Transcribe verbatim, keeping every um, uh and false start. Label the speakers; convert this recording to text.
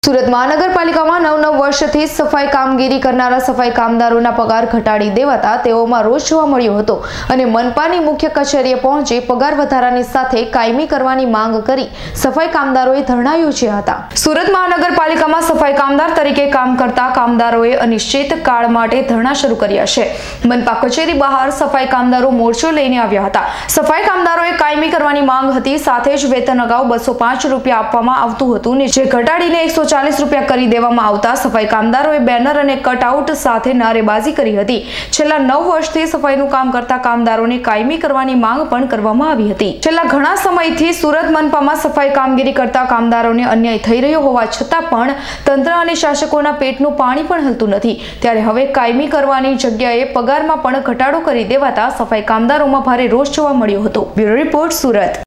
Speaker 1: સુરત મહાનગરપાલિકામાં નવ નવ વર્ષથી સફાઈ કામગીરી કરનારા સફાઈ કામદારોના પગાર ઘટાડી દેવાતા તેઓમાં રોષ જોવા મળ્યો હતો અને મનપાની મુખ્ય કચેરીએ પહોંચી પગાર વધારાની સાથે કાયમી કરવાની માંગ કરી સફાઈ કામદારોએ ધરણા યોજ્યા હતા। સુરત મહાનગરપાલિકામાં સફાઈ કામદાર તરીકે કામ કરતા કામદારોએ અનિશ્ચિત કાળ માટે ધરણા શરૂ કર્યા છે। મનપા કચેરી બહાર સફાઈ કામદારો મોરચો લઈને આવ્યા હતા। સફાઈ કામદારોએ કાયમી કરવાની માંગ હતી, સાથે જ વેતન અગાઉ બસો પાંચ રૂપિયા આપવામાં આવતું હતું ને જે ઘટાડીને એકસો ચાલીસ રૂપિયા કરી દેવામાં આવતા સફાઈ કામદારોએ બેનર અને કટઆઉટ સાથે નારેબાજી કરી હતી। છેલ્લા નવ વર્ષથી સફાઈનું કામ કરતા કામદારોને કાયમી કરવાની માંગ પણ કરવામાં આવી હતી। છેલ્લા ઘણા સમયથી સુરત મનપામાં સફાઈ કામગીરી કરતા કામદારોને અન્યાય થઈ રહ્યો હોવા છતાં પણ તંત્ર અને શાસકોના પેટનું પાણી પણ હલતું નથી, ત્યારે હવે કાયમી કરવાની જગ્યાએ પગારમાં પણ ઘટાડો કરી દેવાતા સફાઈ કામદારોમાં ભારે રોષ જોવા મળ્યો હતો। Bureau report, Surat.